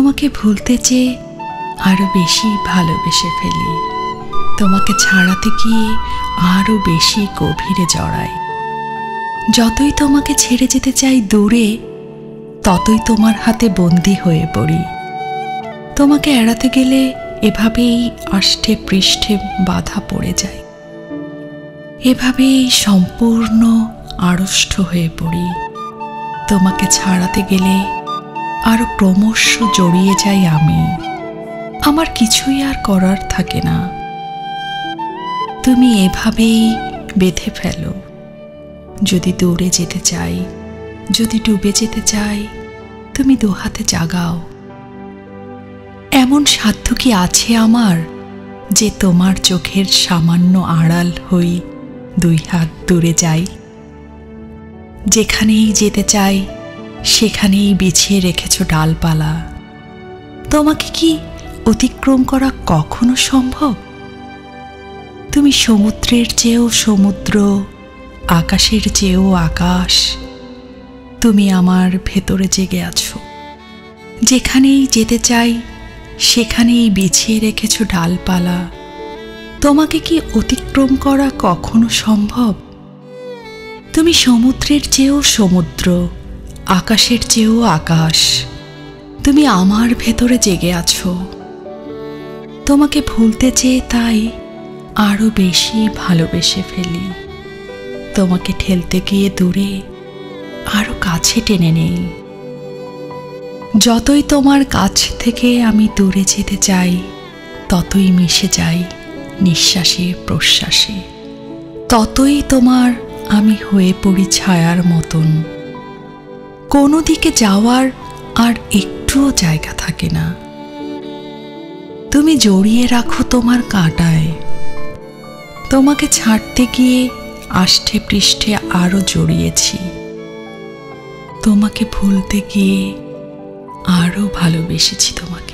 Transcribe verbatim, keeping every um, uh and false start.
তোমাকে ভুলতে চেয়ে আরো বেশি ভালোবেসে ফেলি। তোমাকে ছাড়াতে গিয়ে আরো বেশি গভীরে জড়াই। যতই তোমাকে ছেড়ে যেতে চাই দূরে, ততই তোমার হাতে বন্দী হয়ে পড়ি। তোমাকে এড়াতে গেলে এভাবেই আষ্টে পৃষ্ঠে বাধা পড়ে যায়। এভাবেই সম্পূর্ণ আড়ষ্ট হয়ে পড়ি। তোমাকে ছাড়াতে গেলে আরো ক্রমশ জড়িয়ে যাই আমি। আমার কিছুই আর করার থাকে না। তুমি এভাবেই বেঁধে ফেলো। যদি দৌড়ে যেতে চাই, যদি ডুবে যেতে চাই, তুমি দুহাতে জাগাও। এমন সাধ্য কি আছে আমার যে তোমার চোখের সামান্য আড়াল হই দুই হাত দূরে যাই? যেখানেই যেতে চাই সেখানেই বিছিয়ে রেখেছ ডালপালা। তোমাকে কি অতিক্রম করা কখনো সম্ভব? তুমি সমুদ্রের চেয়েও সমুদ্র, আকাশের চেয়েও আকাশ। তুমি আমার ভেতরে জেগে আছো। যেখানেই যেতে চাই সেখানেই বিছিয়ে রেখেছ ডালপালা। তোমাকে কি অতিক্রম করা কখনো সম্ভব? তুমি সমুদ্রের চেয়েও সমুদ্র, আকাশের চেয়েও আকাশ। তুমি আমার ভেতরে জেগে আছো। তোমাকে ভুলতে চেয়ে তাই আরো বেশি ভালোবেসে ফেলি। তোমাকে ঠেলতে গিয়ে দূরে আরো কাছে টেনে নেই। যতই তোমার কাছ থেকে আমি দূরে যেতে চাই, ততই মিশে যাই নিঃশ্বাসে প্রশ্বাসে। ততই তোমার আমি হয়ে পড়ি ছায়ার মতন। কোনো দিকে যাওয়ার আর একটুও জায়গা থাকে না। তুমি জড়িয়ে রাখো তোমার কাঁটায়। তোমাকে ছাড়তে গিয়ে আষ্টে পৃষ্ঠে আরো জড়িয়েছি। তোমাকে ভুলতে গিয়ে আরো ভালোবেসেছি তোমাকে।